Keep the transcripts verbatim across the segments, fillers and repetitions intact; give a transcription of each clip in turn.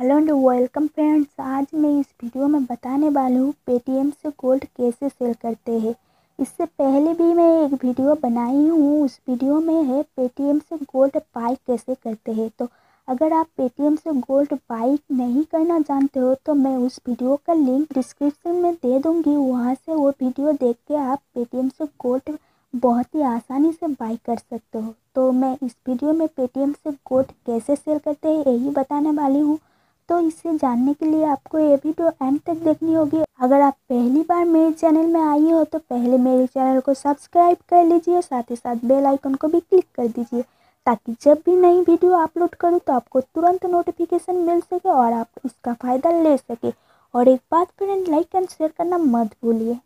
Hello and welcome friends. आज मैं इस वीडियो में बताने वाली हूँ पेटीएम से गोल्ड कैसे सेल करते हैं। इससे पहले भी मैं एक वीडियो बनाई हूँ, उस वीडियो में है पेटीएम से गोल्ड बाई कैसे करते हैं। तो अगर आप पेटीएम से गोल्ड बाई नहीं करना जानते हो तो मैं उस वीडियो का लिंक डिस्क्रिप्शन में दे दूँगी, वहाँ से वो वीडियो देख के आप पेटीएम से गोल्ड बहुत ही आसानी से बाई कर सकते हो। तो मैं इस वीडियो में पेटीएम से गोल्ड कैसे सेल करते हैं यही बताने वाली हूँ। तो इसे जानने के लिए आपको ये वीडियो एंड तक देखनी होगी। अगर आप पहली बार मेरे चैनल में आई हो तो पहले मेरे चैनल को सब्सक्राइब कर लीजिए, साथ ही साथ बेल आइकन को भी क्लिक कर दीजिए ताकि जब भी नई वीडियो अपलोड करूँ तो आपको तुरंत नोटिफिकेशन मिल सके और आप इसका फ़ायदा ले सके। और एक बात फ्रेंड, लाइक एंड शेयर करना मत भूलिए।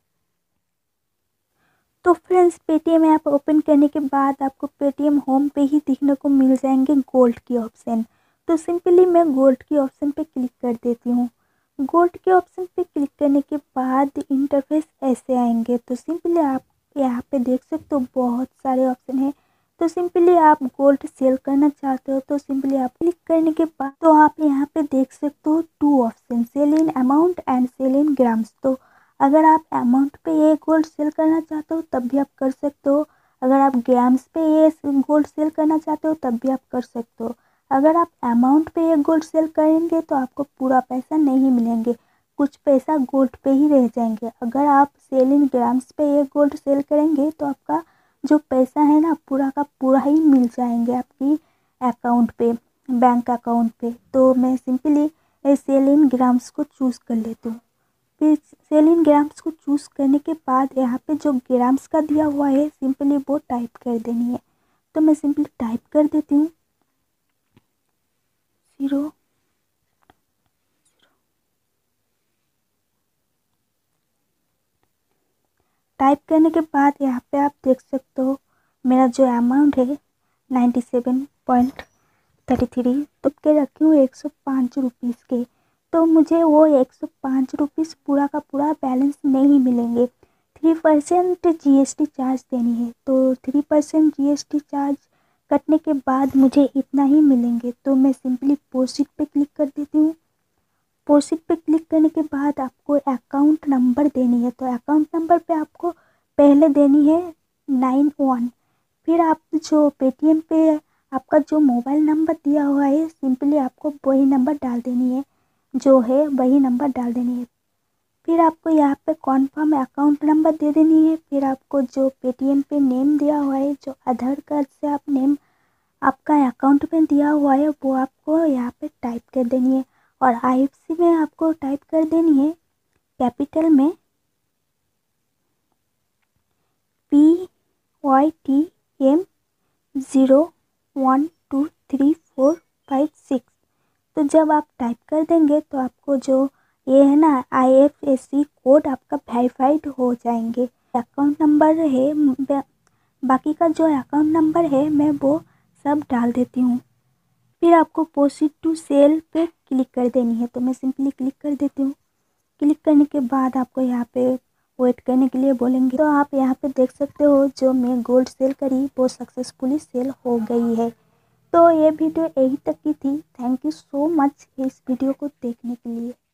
तो फ्रेंड्स, पेटीएम ऐप ओपन करने के बाद आपको पेटीएम होम पे ही दिखने को मिल जाएंगे गोल्ड की ऑप्शन। तो सिंपली मैं गोल्ड की ऑप्शन पे क्लिक कर देती हूँ। गोल्ड के ऑप्शन पे क्लिक करने के बाद इंटरफेस ऐसे आएंगे। तो सिंपली आप यहाँ पे देख सकते हो बहुत सारे ऑप्शन है। तो सिंपली आप गोल्ड सेल करना चाहते हो तो सिंपली आप क्लिक करने के बाद तो आप यहाँ पे देख सकते हो two option, sell in amount and sell in grams. तो अगर आप अमाउंट पे ये गोल्ड सेल करना चाहते हो तब भी आप कर सकते हो। अगर आप ग्राम्स पे ये गोल्ड सेल करना चाहते हो तब भी आप कर सकते हो। अगर आप अमाउंट पे ये गोल्ड सेल करेंगे तो आपको पूरा पैसा नहीं मिलेंगे, कुछ पैसा गोल्ड पे ही रह जाएंगे। अगर आप सेल इन ग्राम्स पे ये गोल्ड सेल करेंगे तो आपका जो पैसा है ना पूरा का पूरा ही मिल जाएंगे आपकी अकाउंट पे, बैंक अकाउंट पे। तो मैं सिंपली सेल इन ग्राम्स को चूज़ कर लेती हूँ। फिर सेल इन ग्राम्स को चूज़ करने के बाद यहाँ पे जो ग्राम्स का दिया हुआ है सिंपली वो टाइप कर देनी है। तो मैं सिंपली टाइप कर देती हूँ जीरो टाइप करने के बाद यहाँ पे आप देख सकते हो मेरा जो अमाउंट है ninety seven point thirty three तो के रखी हूँ एक सौ पाँच रुपीज़ के। तो मुझे वो एक सौ पाँच रुपीज़ पूरा का पूरा बैलेंस नहीं मिलेंगे, three percent G S T charge देनी है। तो three percent G S T charge कटने के बाद मुझे इतना ही मिलेंगे। तो मैं सिंपली प्रोसीड पे क्लिक कर देती हूँ। प्रोसीड पे क्लिक करने के बाद आपको अकाउंट नंबर देनी है। तो अकाउंट नंबर पे आपको पहले देनी है नाइन वन। फिर आप जो पेटीएम पे आपका जो मोबाइल नंबर दिया हुआ है सिंपली आपको वही नंबर डाल देनी है, जो है वही नंबर डाल देनी है। फिर आपको यहाँ पे कॉन्फर्म अकाउंट नंबर दे देनी है। फिर आपको जो पेटीएम पे नेम दिया हुआ है, जो आधार कार्ड से आप नेम आपका अकाउंट में दिया हुआ है वो आपको यहाँ पे टाइप कर देनी है। और आई एफ सी में आपको टाइप कर देनी है कैपिटल में P Y T M zero one two three four five six. तो जब आप टाइप कर देंगे तो आपको जो ये है ना I F S C code आपका वेरीफाइड हो जाएंगे। अकाउंट नंबर है, बाकी का जो अकाउंट नंबर है मैं वो सब डाल देती हूँ। फिर आपको प्रोसीड टू सेल पे क्लिक कर देनी है। तो मैं सिंपली क्लिक कर देती हूँ। क्लिक करने के बाद आपको यहाँ पे वेट करने के लिए बोलेंगे। तो आप यहाँ पे देख सकते हो जो मैं गोल्ड सेल करी वो सक्सेसफुली सेल हो गई है। तो ये वीडियो यही तक की थी। थैंक यू सो मच इस वीडियो को देखने के लिए।